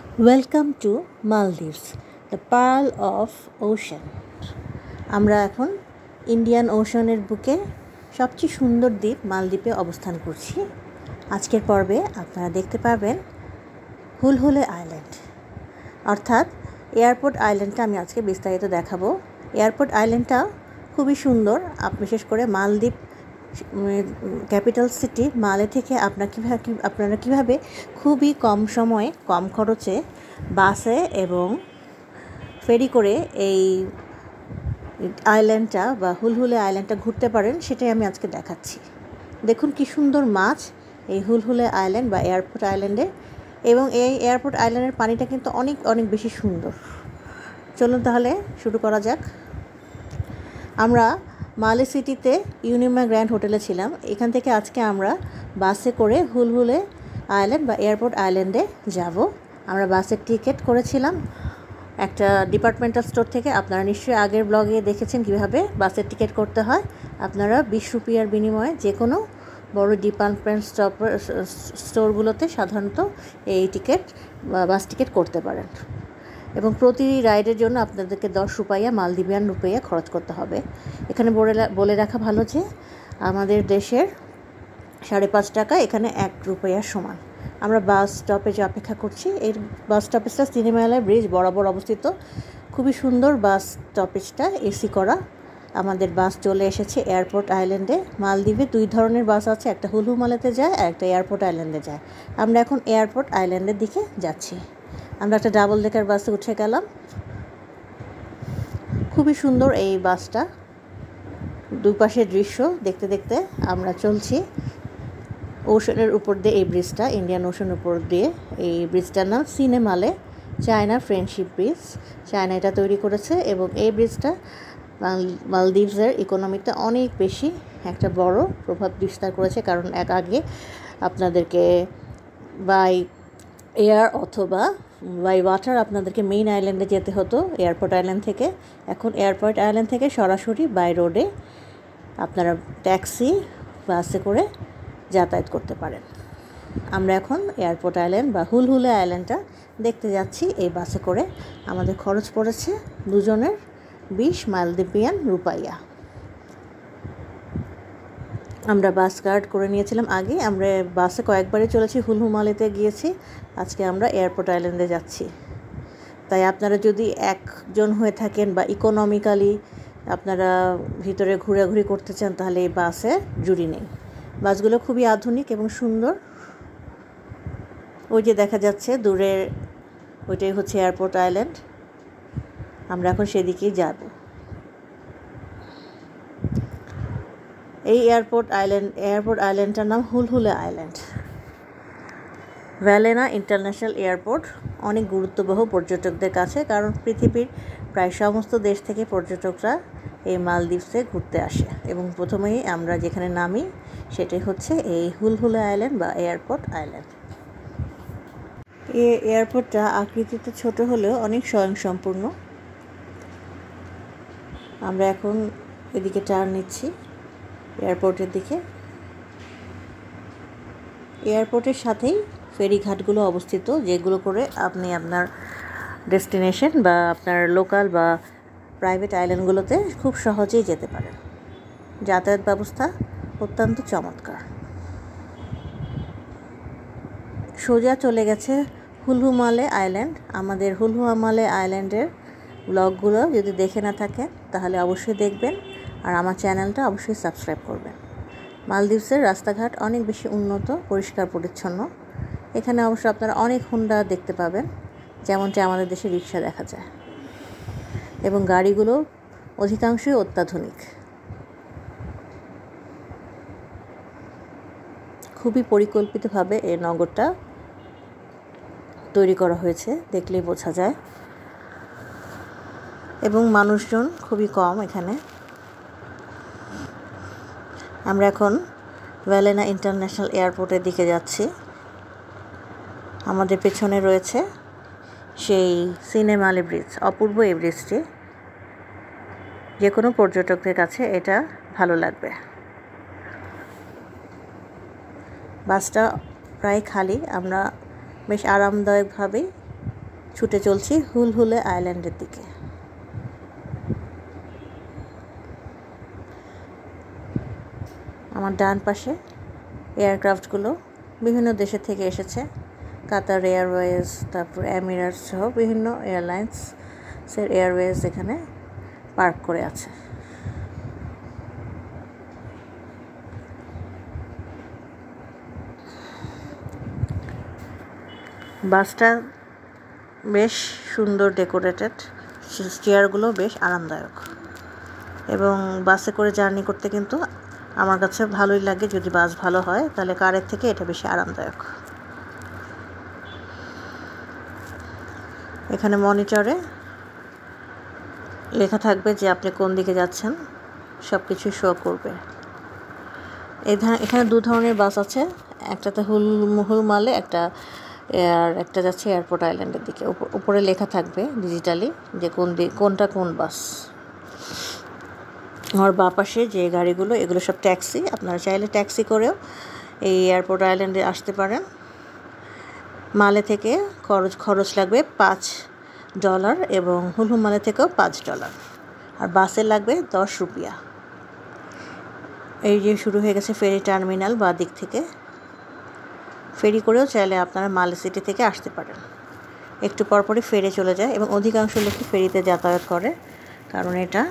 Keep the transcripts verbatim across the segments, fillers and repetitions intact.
Welcome to Maldives, the pearl of ocean. আমরা এখন Indian ওশনের বুকে সবচেয়ে সুন্দর দ্বীপ মালদ্বীপে অবস্থান করছি। আজকের পর্বে আপনারা দেখতে পাবেন হুলহুলে আইল্যান্ড, অর্থাৎ এয়ারপোর্ট আইল্যান্ডটা আমি আজকে বিস্তারিত দেখাবো। এয়ারপোর্ট আইল্যান্ডটা খুবই সুন্দর, বিশেষ করে মালদ্বীপ ক্যাপিটাল সিটি মালে থেকে আপনার কীভাবে আপনারা কীভাবে খুবই কম সময়ে কম খরচে বাসে এবং ফেরি করে এই আইল্যান্ডটা বা হুলহুলে আইল্যান্ডটা ঘুরতে পারেন, সেটাই আমি আজকে দেখাচ্ছি। দেখুন কি সুন্দর মাছ এই হুলহুলে আইল্যান্ড বা এয়ারপোর্ট আইল্যান্ডে, এবং এই এয়ারপোর্ট আইল্যান্ডের পানিটা কিন্তু অনেক অনেক বেশি সুন্দর। চলুন তাহলে শুরু করা যাক। আমরা মালে সিটিতে ইউনিমা গ্র্যান্ড হোটেলে ছিলাম। এখান থেকে আজকে আমরা বাসে করে হুলহুলে আইল্যান্ড বা এয়ারপোর্ট আইল্যান্ডে যাব। আমরা বাসের টিকিট করেছিলাম একটা ডিপার্টমেন্টাল স্টোর থেকে। আপনারা নিশ্চয়ই আগের ব্লগে দেখেছেন কীভাবে বাসের টিকিট করতে হয়। আপনারা বিশ রুপিয়ার বিনিময়ে যে কোনো বড় ডিপার্টমেন্ট স্টপ স্টোরগুলোতে সাধারণত এই টিকিট বা বাস টিকিট করতে পারেন, এবং প্রতি রাইডের জন্য আপনাদেরকে দশ রুপাইয়া মালদ্বীপিয়ান রুপাইয়া খরচ করতে হবে। এখানে বলে বলে রাখা ভালো যে আমাদের দেশের সাড়ে পাঁচ টাকা এখানে এক রুপাইয়ার সমান। আমরা বাস স্টপেজে অপেক্ষা করছি। এই বাস স্টপেজটা সিনেমালায় ব্রিজ বরাবর অবস্থিত। খুবই সুন্দর বাস স্টপেজটা, এসি করা। আমাদের বাস চলে এসেছে এয়ারপোর্ট আইল্যান্ডে। মালদ্বীপে দুই ধরনের বাস আছে, একটা হুলহু মালেতে যায় আর একটা এয়ারপোর্ট আইল্যান্ডে যায়। আমরা এখন এয়ারপোর্ট আইল্যান্ডের দিকে যাচ্ছি। আমরা একটা ডাবল ডেকার বাসে উঠে গেলাম। খুবই সুন্দর এই বাসটা, দুপাশের দৃশ্য দেখতে দেখতে আমরা চলছি ওশনের উপর দিয়ে। এই ব্রিজটা ইন্ডিয়ান ওশনের উপর দিয়ে। এই ব্রিজটার নাম Sinamale China friendship bridge. China এটা তৈরি করেছে, এবং এই ব্রিজটা মালদ্বীপসের ইকোনমিতে অনেক বেশি একটা বড় প্রভাব বিস্তার করেছে, কারণ এক আগে আপনাদেরকে বাই এয়ার অথবা বাই ওয়াটার আপনাদেরকে মেইন আইল্যান্ডে যেতে হতো এয়ারপোর্ট আইল্যান্ড থেকে। এখন এয়ারপোর্ট আইল্যান্ড থেকে সরাসরি বাই রোডে আপনারা ট্যাক্সি বাসে করে যাতায়াত করতে পারেন। আমরা এখন এয়ারপোর্ট আইল্যান্ড বা হুলহুলে আইল্যান্ডটা দেখতে যাচ্ছি এই বাসে করে। আমাদের খরচ পড়েছে দুজনের বিশ মালদ্বীপিয়ান রুপাইয়া। আমরা বাস কার্ড করে নিয়েছিলাম আগে। আমরা বাসে কয়েকবারই চলেছি, হুলহু মালেতে গিয়েছি, আজকে আমরা এয়ারপোর্ট আইল্যান্ডে যাচ্ছি। তাই আপনারা যদি একজন হয়ে থাকেন বা ইকোনমিক্যালি আপনারা ভিতরে ঘোরাঘুরি করতে চান, তাহলে এই বাসে জুড়ি নেই। বাসগুলো খুবই আধুনিক এবং সুন্দর। ওই যে দেখা যাচ্ছে দূরে, ওইটাই হচ্ছে এয়ারপোর্ট আইল্যান্ড। আমরা এখন সেদিকেই যাব। এই এয়ারপোর্ট আইল্যান্ড এয়ারপোর্ট আইল্যান্ডটার নাম Hulhule island. Velana international airport অনেক গুরুত্ববহ পর্যটকদের কাছে, কারণ পৃথিবীর প্রায় সমস্ত দেশ থেকে পর্যটকরা এই মালদ্বীপসে ঘুরতে আসে, এবং প্রথমেই আমরা যেখানে নামি সেটাই হচ্ছে এই হুলহুলে আইল্যান্ড বা এয়ারপোর্ট আইল্যান্ড। এই এয়ারপোর্টটা আকৃতিতে ছোট হলেও অনেক স্বয়ংসম্পূর্ণ। আমরা এখন এদিকে টার্ন নিচ্ছি এয়ারপোর্টের দিকে। এয়ারপোর্টের সাথেই ফেরি ঘাটগুলো অবস্থিত, যেগুলো করে আপনি আপনার ডেস্টিনেশন বা আপনার লোকাল বা প্রাইভেট আইল্যান্ডগুলোতে খুব সহজেই যেতে পারেন। যাতায়াত ব্যবস্থা অত্যন্ত চমৎকার। সোজা চলে গেছে হুলহু মালে আইল্যান্ড। আমাদের হুলহু মালে আইল্যান্ডের ব্লগগুলো যদি দেখে না থাকেন তাহলে অবশ্যই দেখবেন, আর আমার চ্যানেলটা অবশ্যই সাবস্ক্রাইব করবেন। মালদ্বীপসের রাস্তাঘাট অনেক বেশি উন্নত, পরিষ্কার পরিচ্ছন্ন। এখানে অবশ্য আপনারা অনেক হুন্ডা দেখতে পাবেন, যেমনটি আমাদের দেশে রিক্সা দেখা যায়, এবং গাড়িগুলো অধিকাংশই অত্যাধুনিক। খুবই পরিকল্পিতভাবে এই নগরটা তৈরি করা হয়েছে, দেখলেই বোঝা যায়, এবং মানুষজন খুবই কম এখানে। আমরা এখন ভ্যালেনা ইন্টারন্যাশনাল এয়ারপোর্টের দিকে যাচ্ছি। আমাদের পেছনে রয়েছে সেই সিনেমালে ব্রিজ, অপূর্ব এই ব্রিজটি। যে কোনো পর্যটকদের কাছে এটা ভালো লাগবে। বাসটা প্রায় খালি। আমরা বেশ আরামদায়কভাবেই ছুটে চলছি হুলহুলে আইল্যান্ডের দিকে। আমার ডান পাশে এয়ারক্রাফটগুলো বিভিন্ন দেশের থেকে এসেছে, কাতার এয়ারওয়েজ, তারপর এমিরেটস সহ বিভিন্ন এয়ারলাইন্সের এয়ারওয়েজ এখানে পার্ক করে আছে। বাসটা বেশ সুন্দর ডেকোরেটেড, চেয়ারগুলো বেশ আরামদায়ক, এবং বাসে করে জার্নি করতে কিন্তু আমার কাছে ভালোই লাগে। যদি বাস ভালো হয় তাহলে কারের থেকে এটা বেশি আরামদায়ক। এখানে মনিটরে লেখা থাকবে যে আপনি কোন দিকে যাচ্ছেন, সব কিছু শো করবে। এখানে দু ধরনের বাস আছে, একটাতে হুল হুলমালে, একটা আর একটা যাচ্ছে এয়ারপোর্ট আইল্যান্ডের দিকে। উপরে লেখা থাকবে ডিজিটালি যে কোন দিক কোনটা কোন বাস। আমার বাঁ পাশে যে গাড়িগুলো, এগুলো সব ট্যাক্সি। আপনারা চাইলে ট্যাক্সি করেও এই এয়ারপোর্ট আইল্যান্ডে আসতে পারেন। মালে থেকে খরচ খরচ লাগবে পাঁচ ডলার এবং হুলহুল মালে থেকেও পাঁচ ডলার, আর বাসে লাগবে দশ রুপিয়া। এই যে শুরু হয়ে গেছে ফেরি টার্মিনাল বা দিক থেকে। ফেরি করেও চাইলে আপনারা মালে সিটি থেকে আসতে পারেন। একটু পরপরই ফেরি চলে যায় এবং অধিকাংশ লোকই ফেরিতে যাতায়াত করে, কারণ এটা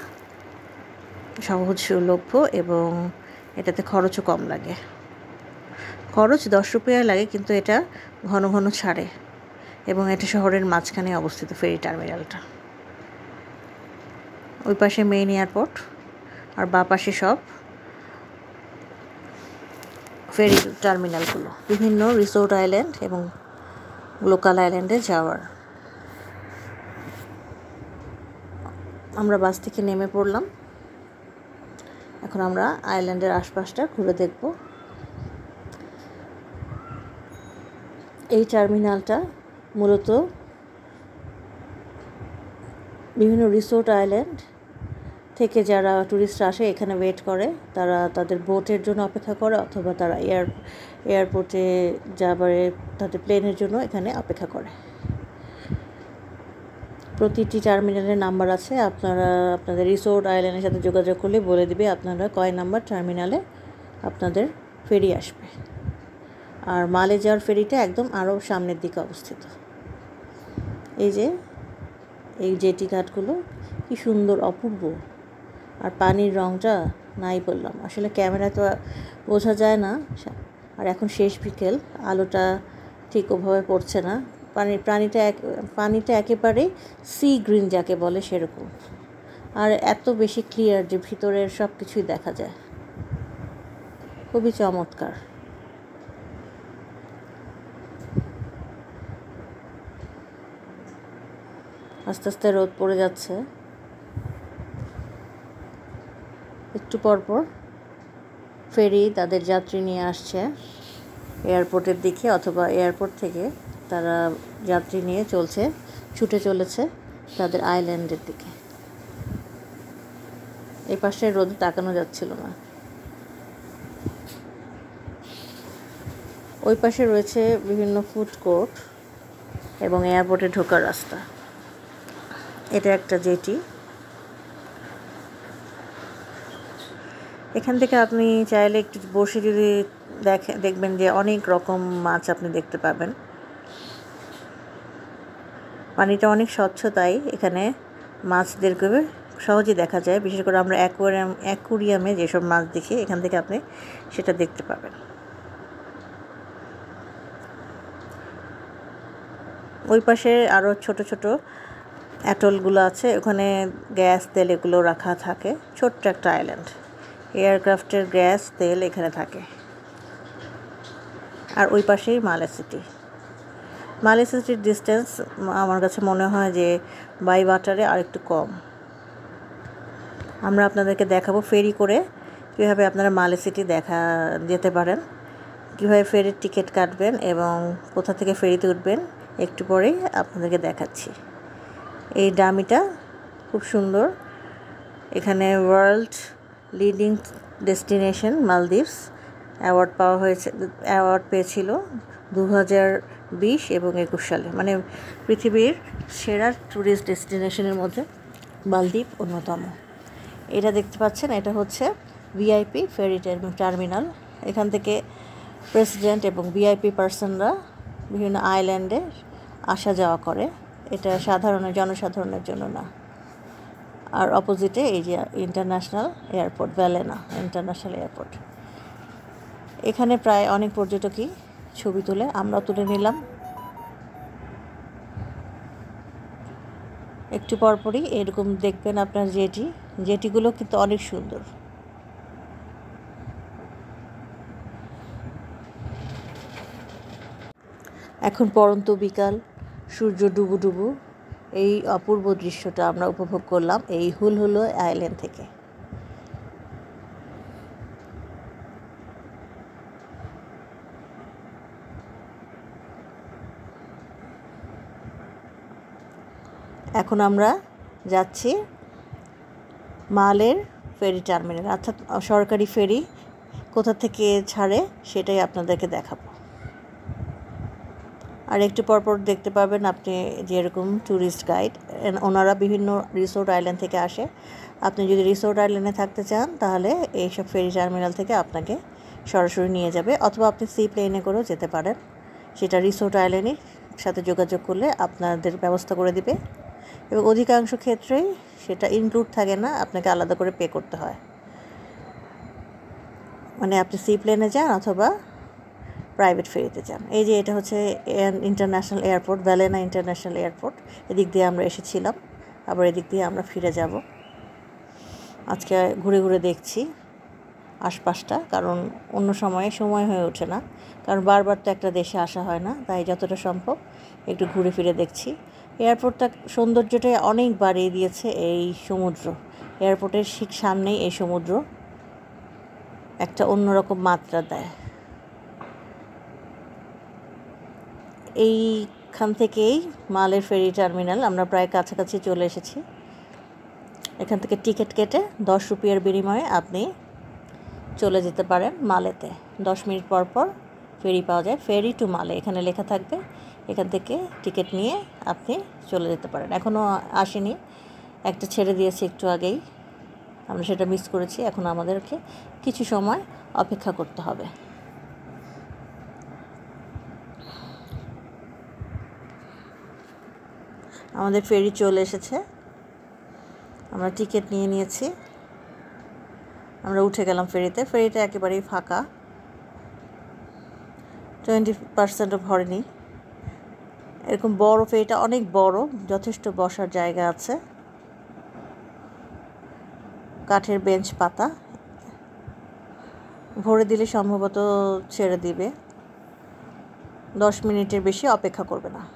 সহজলভ্য এবং এটাতে খরচও কম লাগে। খরচ দশ রুপিয়া লাগে, কিন্তু এটা ঘন ঘন ছাড়ে এবং এটা শহরের মাঝখানে অবস্থিত ফেরি টার্মিনালটা। ওই পাশে মেইন এয়ারপোর্ট, আর বাঁ পাশে সব ফেরি টার্মিনালগুলো, বিভিন্ন রিসোর্ট আইল্যান্ড এবং লোকাল আইল্যান্ডে যাওয়ার। আমরা বাস থেকে নেমে পড়লাম। এখন আমরা আইল্যান্ডের আশপাশটা ঘুরে দেখব। এই টার্মিনালটা মূলত বিভিন্ন রিসোর্ট আইল্যান্ড থেকে যারা ট্যুরিস্ট আসে এখানে ওয়েট করে, তারা তাদের বোটের জন্য অপেক্ষা করে, অথবা তারা এয়ার এয়ারপোর্টে যাবার তাদের প্লেনের জন্য এখানে অপেক্ষা করে। প্রতিটি টার্মিনালের নাম্বার আছে, আপনারা আপনাদের রিসোর্ট আইল্যান্ডের সাথে যোগাযোগ করলে বলে দিবে আপনারা কয় নাম্বার টার্মিনালে আপনাদের ফেরি আসবে। আর মালে যাওয়ার ফেরিটা একদম আরও সামনের দিকে অবস্থিত। এই যে এই জেটি ঘাটগুলো কি সুন্দর, অপূর্ব, আর পানির রঙটা নাই বললাম, আসলে ক্যামেরায় তো বোঝা যায় না। আর এখন শেষ বিকেল, আলোটা ঠিক ওভাবে পড়ছে না। পানির প্রাণীটা এক পানিটা একেবারে সি গ্রিন যাকে বলে সেরকম, আর এত বেশি ক্লিয়ার যে ভিতরের সব কিছুই দেখা যায়। খুবই চমৎকার। আস্তে আস্তে রোদ পড়ে যাচ্ছে। একটু পরপর ফেরি তাদের যাত্রী নিয়ে আসছে এয়ারপোর্টের দিকে, অথবা এয়ারপোর্ট থেকে তারা যাত্রী নিয়ে চলছে ছুটে চলেছে তাদের আইল্যান্ডের দিকে। এই পাশে রোদে তাকানো যাচ্ছিল না। ওই পাশে রয়েছে বিভিন্ন ফুড কোর্ট এবং এয়ারপোর্টে ঢোকার রাস্তা। এটা একটা জেটি। এখান থেকে আপনি চাইলে একটু বসে যদি দেখেন, দেখবেন যে অনেক রকম মাছ আপনি দেখতে পাবেন। পানিটা অনেক স্বচ্ছ, তাই এখানে মাছদেরকে সহজেই দেখা যায়। বিশেষ করে আমরা অ্যাকোয়ারিয়াম অ্যাকোয়ারিয়ামে যেসব মাছ দেখি, এখান থেকে আপনি সেটা দেখতে পাবেন। ওই পাশে আরও ছোট ছোট অ্যাটলগুলো আছে, ওখানে গ্যাস তেল এগুলো রাখা থাকে। ছোট্ট একটা আইল্যান্ড, এয়ারক্রাফটের গ্যাস তেল এখানে থাকে। আর ওই পাশেই মালে সিটি। মালে সিটির ডিস্টেন্স আমার কাছে মনে হয় যে বাই ওয়াটারে আর একটু কম। আমরা আপনাদেরকে দেখাবো ফেরি করে কীভাবে আপনারা মালে সিটি দেখা যেতে পারেন, কীভাবে ফেরির টিকিট কাটবেন এবং কোথা থেকে ফেরিতে উঠবেন, একটু পরেই আপনাদেরকে দেখাচ্ছি। এই ডামিটা খুব সুন্দর। এখানে world leading destination Maldives award পাওয়া হয়েছে অ্যাওয়ার্ড পেয়েছিল দু হাজার বিশ এবং একুশ সালে, মানে পৃথিবীর সেরা ট্যুরিস্ট ডেস্টিনেশনের মধ্যে মালদ্বীপ অন্যতম। এটা দেখতে পাচ্ছেন, এটা হচ্ছে ভিআইপি ফেরি টার্মিনাল। এখান থেকে প্রেসিডেন্ট এবং ভিআইপি পার্সনরা বিভিন্ন আইল্যান্ডে আসা যাওয়া করে। এটা সাধারণ জনসাধারণের জন্য না। আর অপোজিটে এই যে international airport, Velana international airport. এখানে প্রায় অনেক পর্যটকই ছবি তুলে, আমরাও তুলে নিলাম। একটু পরপরই এরকম দেখবেন আপনার জেটি জেটিগুলো কিন্তু অনেক সুন্দর। এখন পরন্ত বিকাল, সূর্য ডুবু ডুবু, এই অপূর্ব দৃশ্যটা আমরা উপভোগ করলাম এই হুলহুলে আইল্যান্ড থেকে। এখন আমরা যাচ্ছি মালের ফেরি টার্মিনাল, অর্থাৎ সরকারি ফেরি কোথা থেকে ছাড়ে সেটাই আপনাদেরকে দেখাবো। আর একটু পরপর দেখতে পাবেন আপনি যেরকম ট্যুরিস্ট গাইড, ওনারা বিভিন্ন রিসোর্ট আইল্যান্ড থেকে আসে। আপনি যদি রিসোর্ট আইল্যান্ডে থাকতে চান তাহলে এইসব ফেরি টার্মিনাল থেকে আপনাকে সরাসরি নিয়ে যাবে, অথবা আপনি সি প্লেনে করেও যেতে পারেন। সেটা রিসোর্ট আইল্যান্ডের সাথে যোগাযোগ করলে আপনাদের ব্যবস্থা করে দিবে, এবং অধিকাংশ ক্ষেত্রেই সেটা ইনক্লুড থাকে না, আপনাকে আলাদা করে পে করতে হয়। মানে আপনি সি প্লেনে যান অথবা প্রাইভেট ফেরিতে যান। এই যে এটা হচ্ছে international airport, Velana international airport. এদিক দিয়ে আমরা এসেছিলাম, আবার এদিক দিয়ে আমরা ফিরে যাব। আজকে ঘুরে ঘুরে দেখছি আশপাশটা, কারণ অন্য সময়ে সময় হয়ে ওঠে না, কারণ বারবার তো একটা দেশে আসা হয় না, তাই যতটা সম্ভব একটু ঘুরে ফিরে দেখছি। এয়ারপোর্টটা সৌন্দর্যটাই অনেক বাড়িয়ে দিয়েছে এই সমুদ্র। এয়ারপোর্টের ঠিক সামনেই এই সমুদ্র একটা অন্যরকম মাত্রা দেয়। এইখান থেকেই মালের ফেরি টার্মিনাল, আমরা প্রায় কাছাকাছি চলে এসেছি। এখান থেকে টিকিট কেটে দশ রুপিয়ার বিনিময়ে আপনি চলে যেতে পারেন মালেতে। দশ মিনিট পর পর ফেরি পাওয়া যায়, ফেরি টু মালে এখানে লেখা থাকবে। এখান থেকে টিকিট নিয়ে আপনি চলে যেতে পারেন। এখনও আসেনি, একটা ছেড়ে দিয়েছি একটু আগেই, আমরা সেটা মিস করেছি। এখন আমাদেরকে কিছু সময় অপেক্ষা করতে হবে। আমাদের ফেরি চলে এসেছে, আমরা টিকিট নিয়ে নিয়েছি, আমরা উঠে গেলাম ফেরিতে। ফেরিটা একেবারেই ফাঁকা, টোয়েন্টি পার্সেন্টও ভরেনি। এরকম বড় ফেরিটা অনেক বড়, যথেষ্ট বসার জায়গা আছে, কাঠের বেঞ্চ পাতা। ভরে দিলে সম্ভবত ছেড়ে দিবে, দশ মিনিটের বেশি অপেক্ষা করবে না।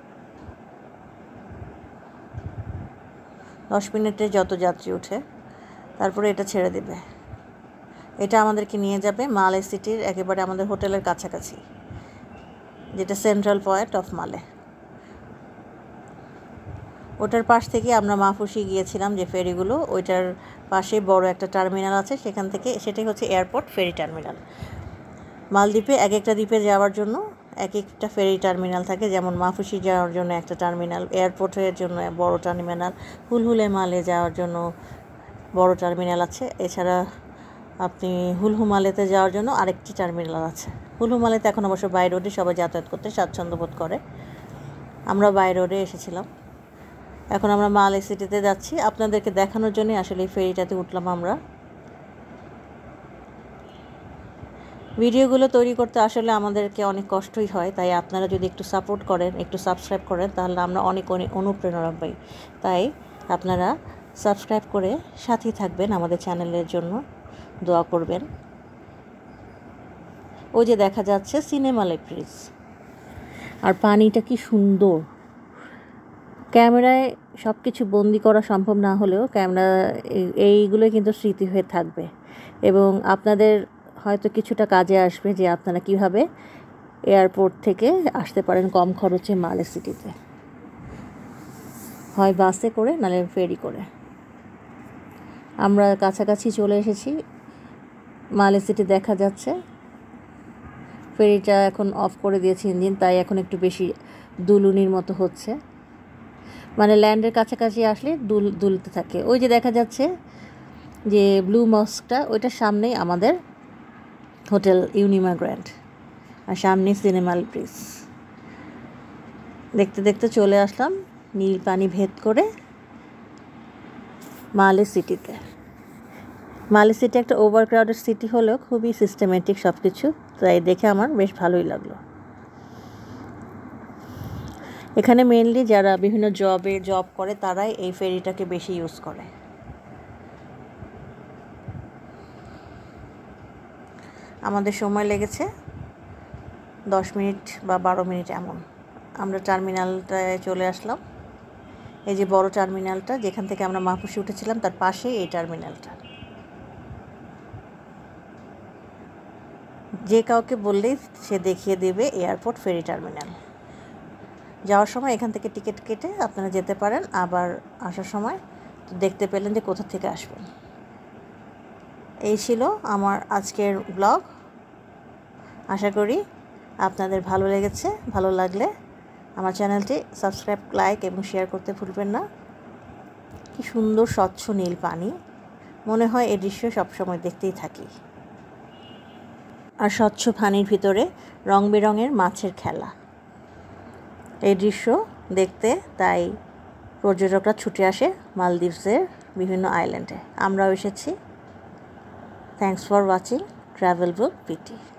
দশ মিনিটে যত যাত্রী ওঠে তারপরে এটা ছেড়ে দেবে। এটা আমাদেরকে নিয়ে যাবে মালে সিটির একেবারে আমাদের হোটেলের কাছাকাছি, যেটা সেন্ট্রাল পয়েন্ট অফ মালে। ওটার পাশ থেকে আমরা মাফুসি গিয়েছিলাম যে ফেরিগুলো, ওইটার পাশে বড় একটা টার্মিনাল আছে, সেখান থেকে সেটাই হচ্ছে এয়ারপোর্ট ফেরি টার্মিনাল। মালদ্বীপে এক একটা দ্বীপে যাওয়ার জন্য এক একটা ফেরি টার্মিনাল থাকে, যেমন মাফুসি যাওয়ার জন্য একটা টার্মিনাল, এয়ারপোর্টের জন্য বড় টার্মিনাল, হুলহুলে মালে যাওয়ার জন্য বড় টার্মিনাল আছে। এছাড়া আপনি হুলহু মালেতে যাওয়ার জন্য আরেকটি টার্মিনাল আছে। হুলহু মালেতে এখন অবশ্য বাই রোডে সবাই যাতায়াত করতে স্বাচ্ছন্দ্য বোধ করে, আমরা বাই রোডে এসেছিলাম। এখন আমরা মালে সিটিতে যাচ্ছি, আপনাদেরকে দেখানোর জন্য আসলে এই ফেরিটাতে উঠলাম আমরা। ভিডিওগুলো তৈরি করতে আসলে আমাদেরকে অনেক কষ্টই হয়, তাই আপনারা যদি একটু সাপোর্ট করেন, একটু সাবস্ক্রাইব করেন, তাহলে আমরা অনেক অনেক অনুপ্রেরণা পাই। তাই আপনারা সাবস্ক্রাইব করে সাথেই থাকবেন, আমাদের চ্যানেলের জন্য দোয়া করবেন। ওই যে দেখা যাচ্ছে সিনেমা লেপ্রিজ, আর পানিটা কি সুন্দর। ক্যামেরায় সব কিছু বন্দি করা সম্ভব না হলেও ক্যামেরা এইগুলোই কিন্তু স্মৃতি হয়ে থাকবে, এবং আপনাদের হয়তো কিছুটা কাজে আসবে যে আপনারা কিভাবে এয়ারপোর্ট থেকে আসতে পারেন কম খরচে মালে সিটিতে, হয় বাসে করে নাহলে ফেরি করে। আমরা কাছাকাছি চলে এসেছি, মালে সিটি দেখা যাচ্ছে, ফেরিটা এখন অফ করে দিয়েছে ইঞ্জিন, তাই এখন একটু বেশি দুলুনির মতো হচ্ছে, মানে ল্যান্ডের কাছাকাছি আসলে দুল দুলতে থাকে। ওই যে দেখা যাচ্ছে যে ব্লু মস্কটা, ওইটার সামনেই আমাদের হোটেল ইউনিমা গ্র্যান্ড, আর সামনে সিনেমাল ব্রিজ। দেখতে দেখতে চলে আসলাম নীল পানি ভেদ করে মালে সিটিতে। মালে সিটি একটা ওভার ক্রাউডেড সিটি হলেও খুবই সিস্টেমেটিক সব কিছু, তাই দেখে আমার বেশ ভালোই লাগলো। এখানে মেনলি যারা বিভিন্ন জবে জব করে তারাই এই ফেরিটাকে বেশি ইউজ করে। আমাদের সময় লেগেছে দশ মিনিট বা বারো মিনিট এমন। আমরা টার্মিনালটায় চলে আসলাম। এই যে বড় টার্মিনালটা, যেখান থেকে আমরা মাহফুসে উঠেছিলাম, তার পাশেই এই টার্মিনালটা। যে কাউকে বললেই সে দেখিয়ে দেবে এয়ারপোর্ট ফেরি টার্মিনাল। যাওয়ার সময় এখান থেকে টিকিট কেটে আপনারা যেতে পারেন, আবার আসার সময় দেখতে পেলেন যে কোথা থেকে আসবেন। এই ছিল আমার আজকের ব্লগ। আশা করি আপনাদের ভালো লেগেছে। ভালো লাগলে আমার চ্যানেলটি সাবস্ক্রাইব, লাইক এবং শেয়ার করতে ভুলবেন না। কি সুন্দর স্বচ্ছ নীল পানি, মনে হয় এই দৃশ্য সবসময় দেখতেই থাকি। আর স্বচ্ছ পানির ভিতরে রং বেরঙের মাছের খেলা, এই দৃশ্য দেখতে তাই পর্যটকরা ছুটে আসে মালদ্বীপসের বিভিন্ন আইল্যান্ডে। আমরাও এসেছি। Thanks for watching travel book PT.